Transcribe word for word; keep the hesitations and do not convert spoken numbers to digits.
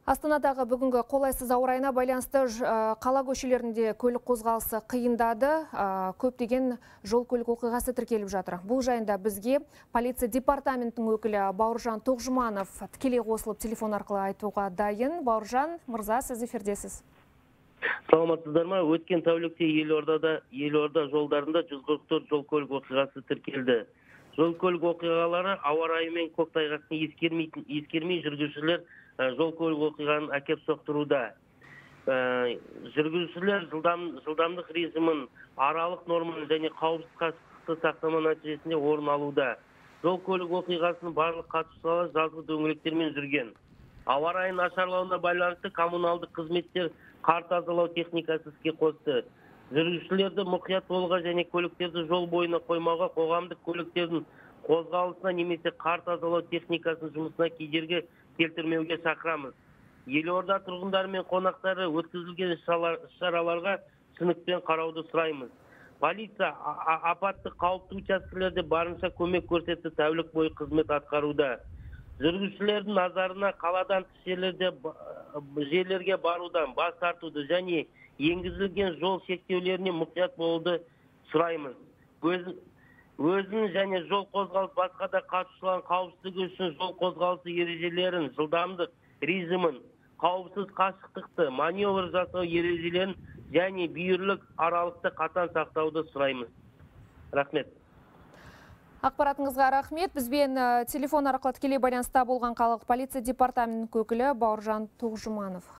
Астанадағы бүгінгі қолайсыз ауа райына байланысты қала көшелерінде көлік қозғалысы қиындады. Көптеген жол көлік оқиғасы тіркеліп жатыр. Бұл жайында бізге полиция департаментінің өкілі Бауыржан Тоғжуманов тікелей қосылып телефон арқылы айтуға дайын. Бауыржан мырза, сіз эфирдесіз. Саламатсыздар ма? Өткен тәулікте елордада елорда жолдарында жүз қырық төрт жол көлік оқиғасы тіркелді. Жол көлік оқиғалары ауа райы мен көктайғақтың ескермейтін ескермей жүргізушілер жол көлік оқиғаны әкеп соқтыруда. Жүргізушілер жылдам, жылдамдық режимін, аралық норманы және қауіпсіз қашықтықты сақтама нәтижесінде орын алуда. Жол көлік оқиғасының барлық қатысушылары жазғы дөңгелектермен жүрген. Ауа райының нашарлауына байланысты коммуналдық қызметтер қар тазалау техникасы іске қосты. Жүргізушілерді мұқият болуға және көліктерді жол бойына қоймауға, қоғамдық көліктердің қозғалысына немесе қар тазалау техникасының жұмысына кедергі келтірмеуге шақырамыз. Елорда тұрғындары мен қонақтары өткізілген іс-шараларға түсінікпен қарауды сұраймыз. Полиция апатты қауіпті учаскелерде барынша көмек көрсетті, тәулік бойы қызмет атқаруда. Жүргізушілердің назарына қаладан тыс жерлерге барудан бас тартуды және енгізілген жол шектеулеріне мұқият болуды сұраймыз. Өзін және жол қозғалысы басқа да қатысушылардың қауіпсіздігі үшін жол қозғалысы ережелерін, жылдамдық режимін, қауіпсіз қашықтықты, маневр жасау ережелерін және бүйірлік аралықты қатаң сақтауды сұраймыз. Рахмет. Ақпаратыңызға рахмет. Бізбен телефон арқылы тікелей байланыста болған қалалық полиция департаментінің өкілі Бауыржан Тоғжуманов.